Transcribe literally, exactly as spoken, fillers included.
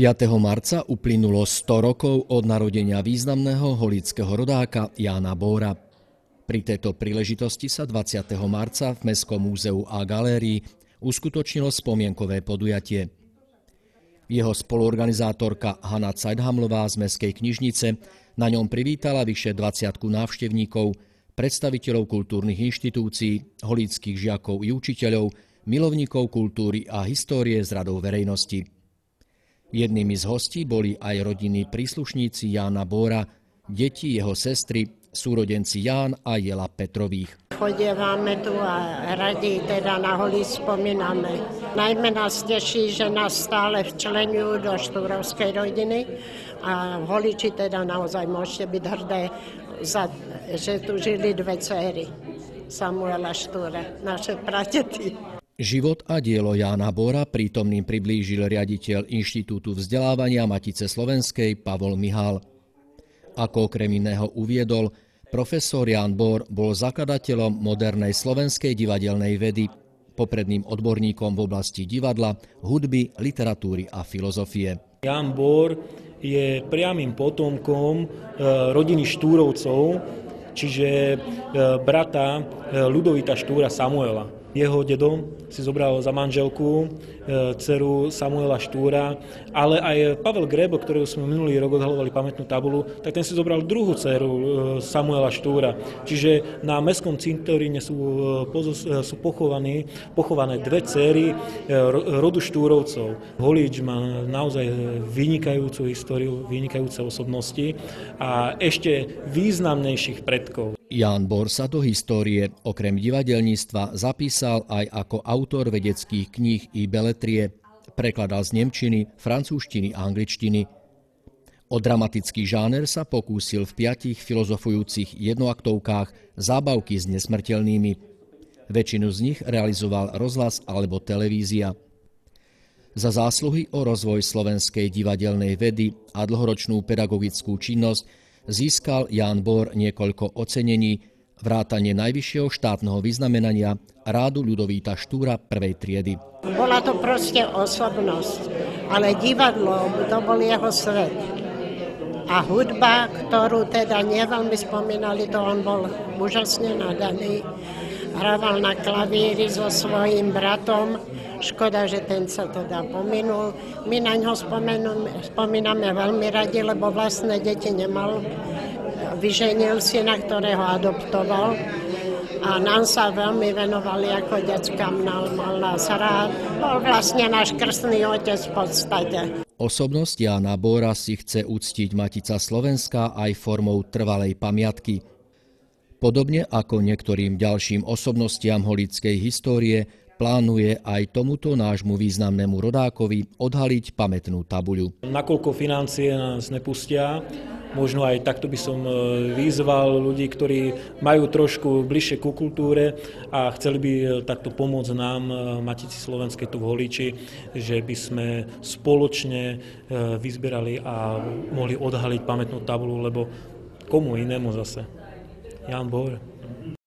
piateho marca uplynulo sto rokov od narodenia významného holického rodáka Jána Bóra. Pri tejto príležitosti sa dvadsiateho marca v Mestskom múzeu a galérii uskutočnilo spomienkové podujatie. Jeho spoluorganizátorka Hanna Zeithamlová z Mestskej knižnice na ňom privítala vyše dvadsiatku návštevníkov, predstaviteľov kultúrnych inštitúcií, holických žiakov i učiteľov, milovníkov kultúry a histórie z radov verejnosti. Jednými z hostí boli aj rodinní príslušníci Jána Bóra, deti jeho sestry, súrodenci Ján a Jela Petrových. Chodievame tu a radi teda na Holí spomíname. Najmä nás teší, že nás stále včleňujú do štúrovskej rodiny a Holiči teda naozaj môžete byť hrdé, za, že tu žili dve dcéry Samuela Štúra, naše pradety. Život a dielo Jána Bóra prítomným priblížil riaditeľ Inštitútu vzdelávania Matice slovenskej Pavol Mihál. Ako okrem iného uviedol, profesor Ján Bór bol zakladateľom modernej slovenskej divadelnej vedy, popredným odborníkom v oblasti divadla, hudby, literatúry a filozofie. Ján Bór je priamym potomkom rodiny Štúrovcov, čiže brata Ľudovita Štúra Samuela. Jeho dedo si zobral za manželku dceru Samuela Štúra, ale aj Pavel Grebo, ktorého sme minulý rok odhalovali pamätnú tabulu, tak ten si zobral druhú dceru Samuela Štúra. Čiže na Mestskom cintoríne sú, sú pochované, pochované dve dcery rodu Štúrovcov. Holíč má naozaj vynikajúcu históriu, vynikajúce osobnosti a ešte významnejších predkov. Ján Bór sa do histórie okrem divadelníctva zapísal aj ako autor vedeckých kníh i beletrie, prekladal z nemčiny, francúzštiny a angličtiny. O dramatický žáner sa pokúsil v piatich filozofujúcich jednoaktovkách Zábavky s nesmrteľnými. Väčšinu z nich realizoval rozhlas alebo televízia. Za zásluhy o rozvoj slovenskej divadelnej vedy a dlhoročnú pedagogickú činnosť získal Ján Bór niekoľko ocenení, vrátane najvyššieho štátneho vyznamenania Rádu Ľudovíta Štúra prvej triedy. Bola to proste osobnosť, ale divadlo, to bol jeho svet. A hudba, ktorú teda neveľmi spomínali, to on bol úžasne nadaný. Hrával na klavíri so svojím bratom. Škoda, že ten sa teda pominul. My na ňo spomíname veľmi radi, lebo vlastné deti nemal. Vyženil syna, ktorého adoptoval. A nám sa veľmi venovali ako deckám, mal nás rád. Bol vlastne náš krstný otec v podstate. Osobnosť Jána Bóra si chce uctiť Matica Slovenská aj formou trvalej pamiatky. Podobne ako niektorým ďalším osobnostiam holickej histórie, plánuje aj tomuto nášmu významnému rodákovi odhaliť pamätnú tabuľu. Nakoľko financie nás nepustia, možno aj takto by som vyzval ľudí, ktorí majú trošku bližšie ku kultúre a chceli by takto pomôcť nám, Matici Slovenskej tu v Holíči, že by sme spoločne vyzbierali a mohli odhaliť pamätnú tabuľu, lebo komu inému zase? Ján Bór.